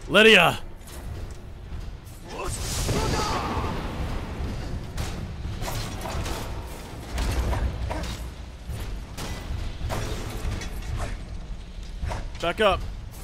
Lydia! Back up.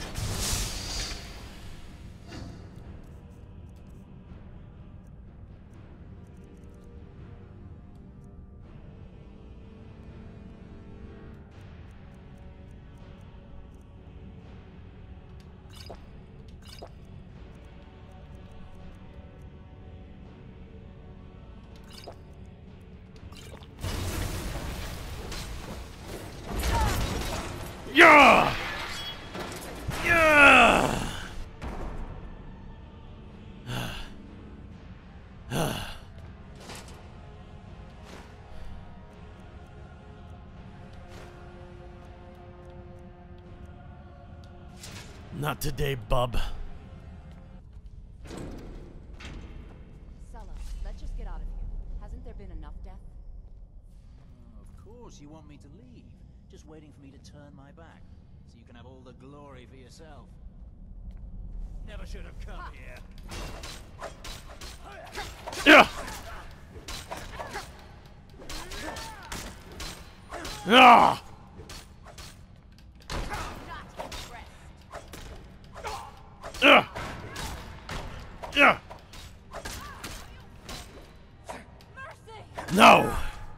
Yeah! Yeah! Not today, bub. Sella, let's just get out of here. Hasn't there been enough death? Of course you want me to leave. Just waiting for me to turn my back, so you can have all the glory for yourself. Never should have come here. Yeah! Ah! Yeah! Yeah! No!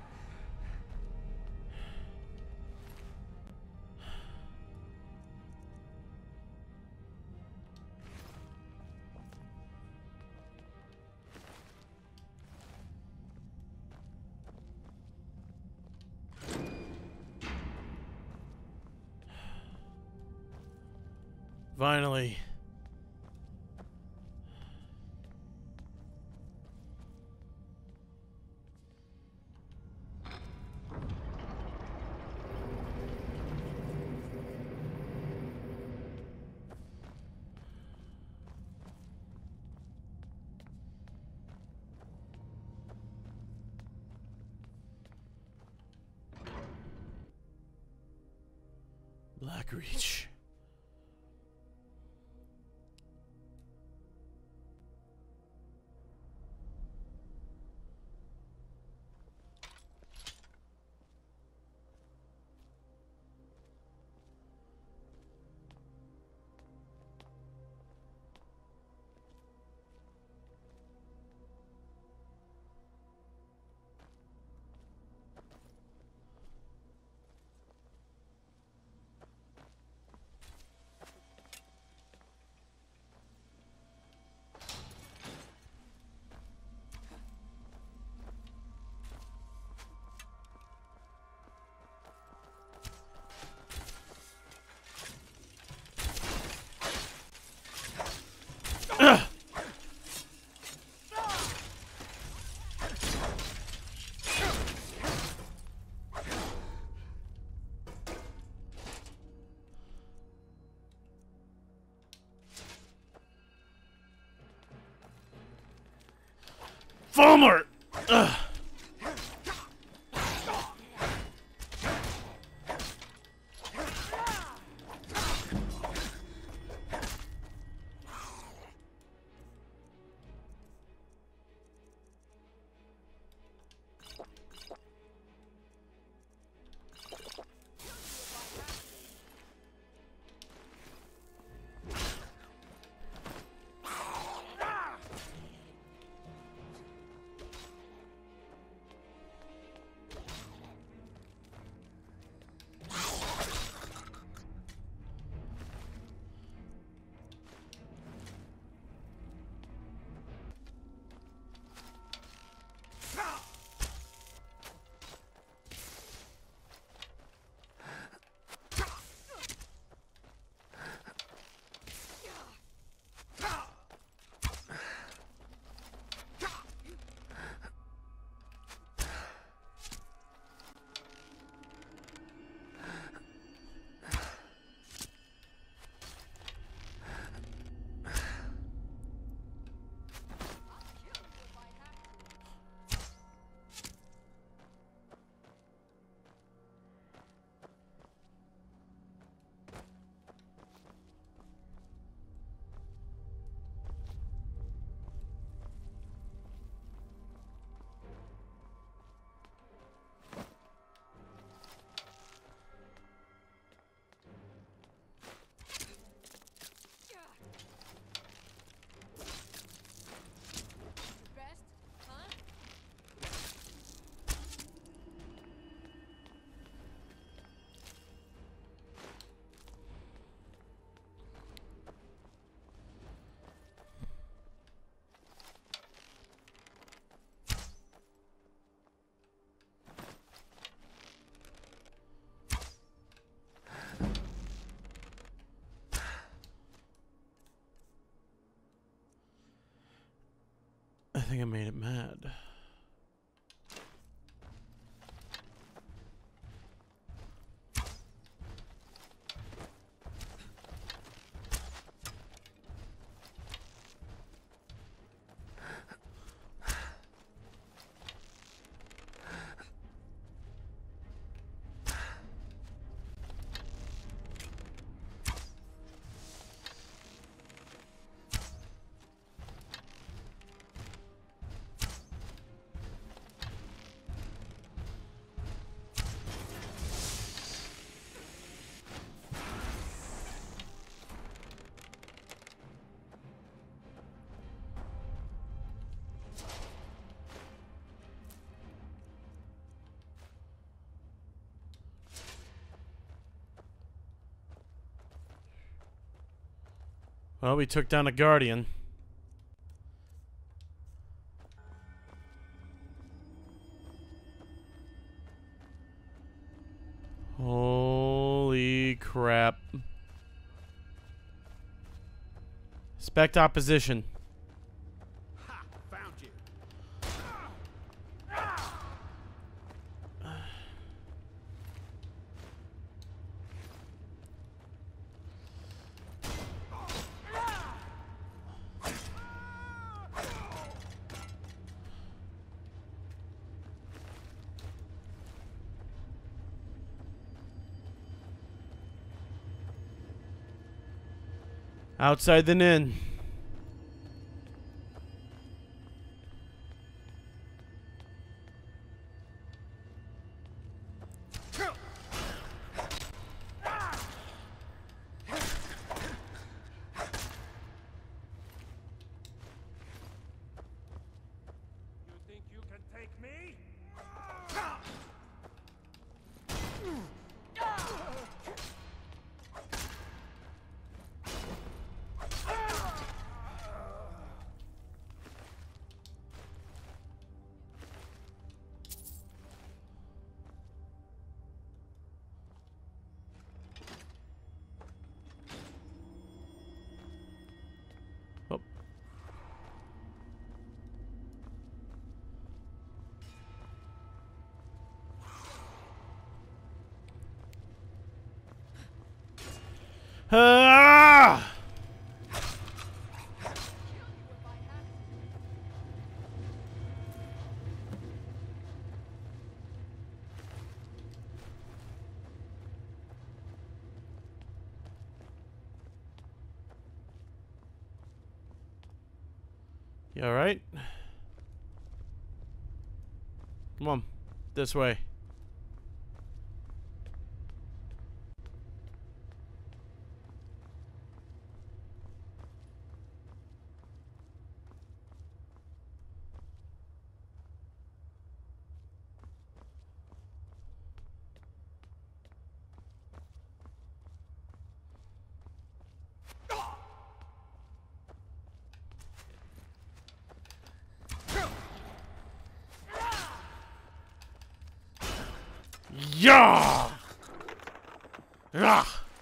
Finally. Blackreach. Fulmer! Ugh. think I made it mad. Well, we took down a guardian. Holy crap. Expect opposition. Ha! Found you. Outside the inn. You think you can take me? Oh. Ah! You all right? Come on, this way. Yeah! Ah!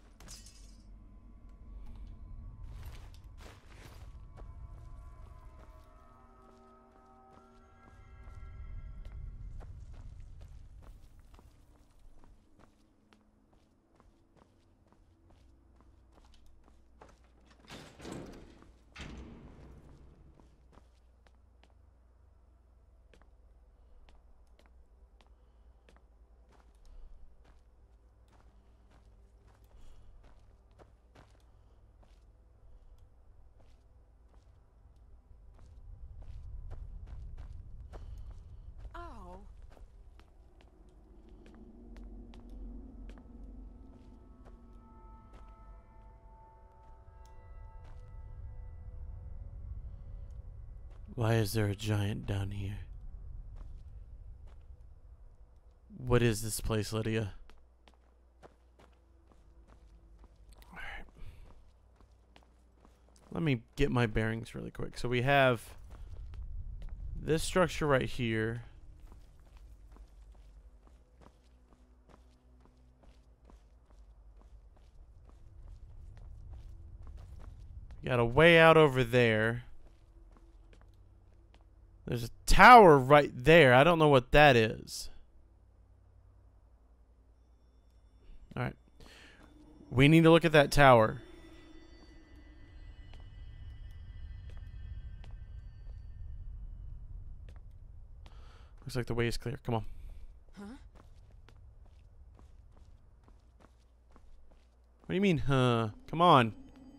Oh. Why is there a giant down here? What is this place, Lydia? Alright. Let me get my bearings really quick. So we have this structure right here. We got a way out over there. There's a tower right there. I don't know what that is. Alright. We need to look at that tower. Looks like the way is clear. Come on. Huh? What do you mean, huh? Come on.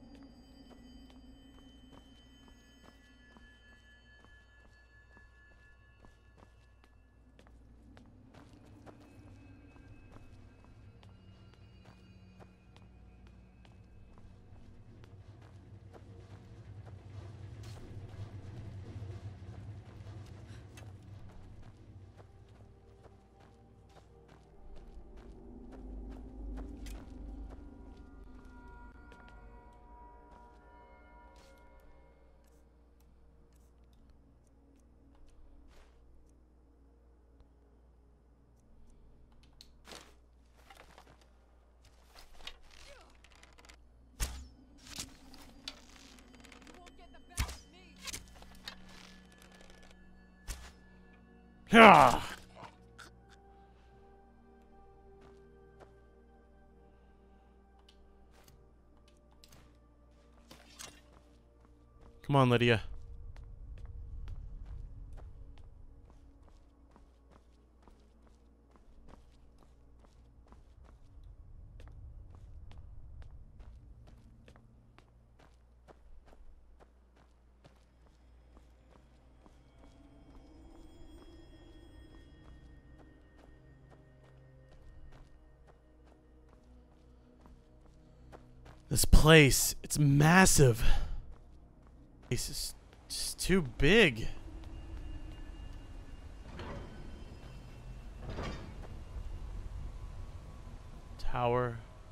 You won't get the best of me. Ah! Come on, Lydia. This place, it's massive. This is just too big. Tower.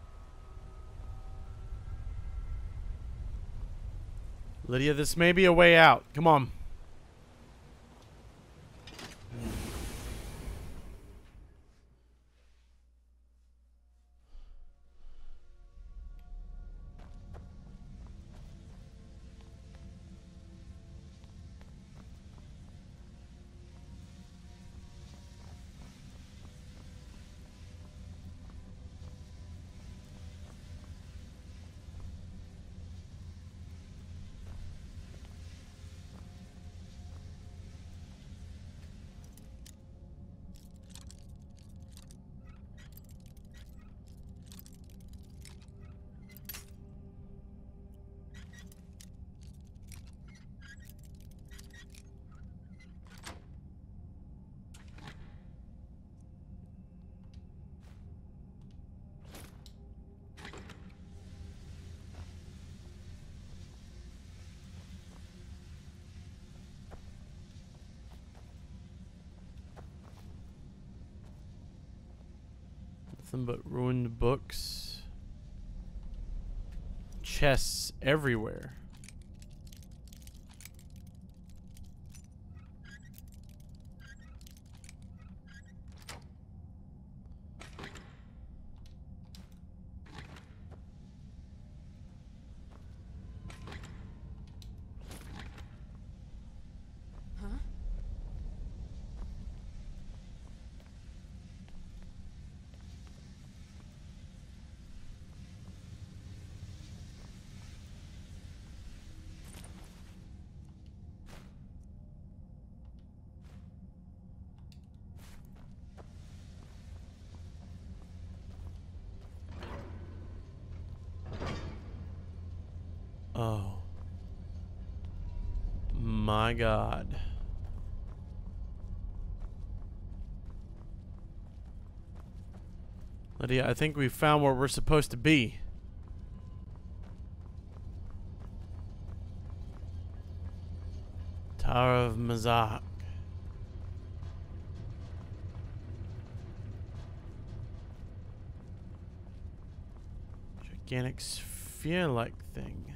Lydia, this may be a way out. Come on. Nothing but ruined books. Chests everywhere. Huh? Oh. My God. Lydia, I think we found where we're supposed to be. Tower of Mazak. Gigantic sphere-like thing.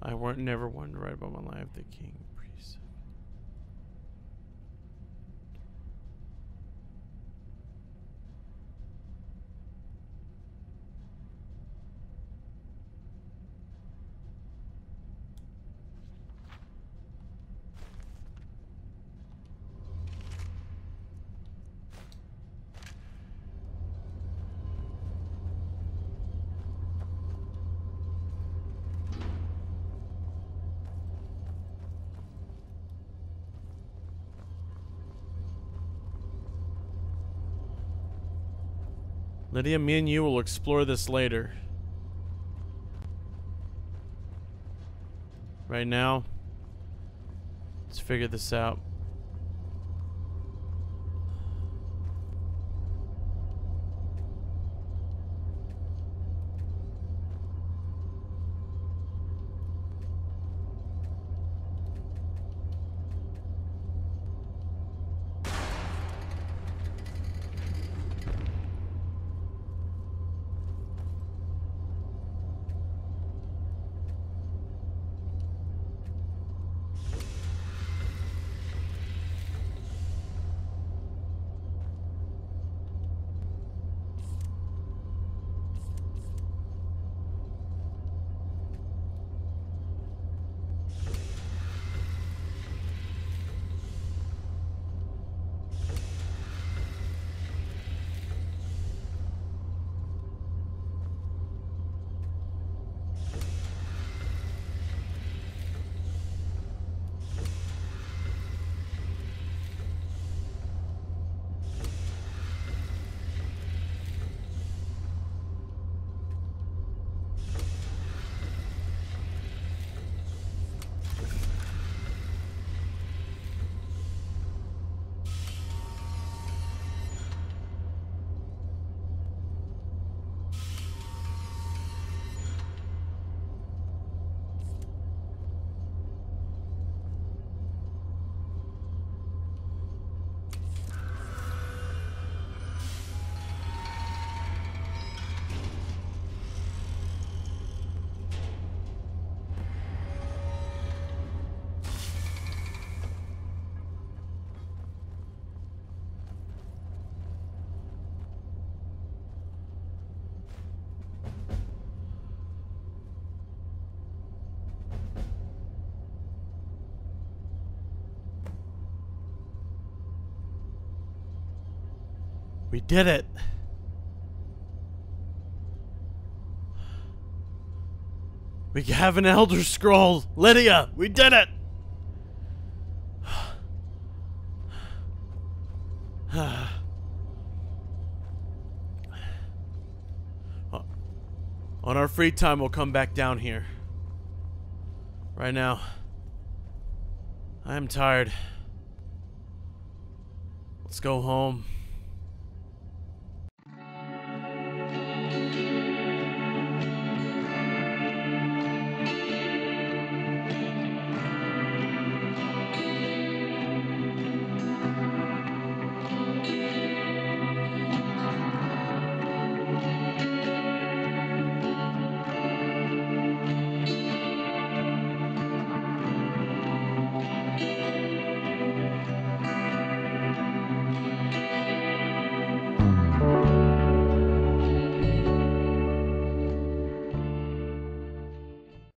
I weren't never one to write about my life. The king priest. Lydia, me and you will explore this later. Right now, let's figure this out. We did it. We have an Elder Scroll. Lydia, we did it. On our free time, we'll come back down here. Right now, I am tired. Let's go home.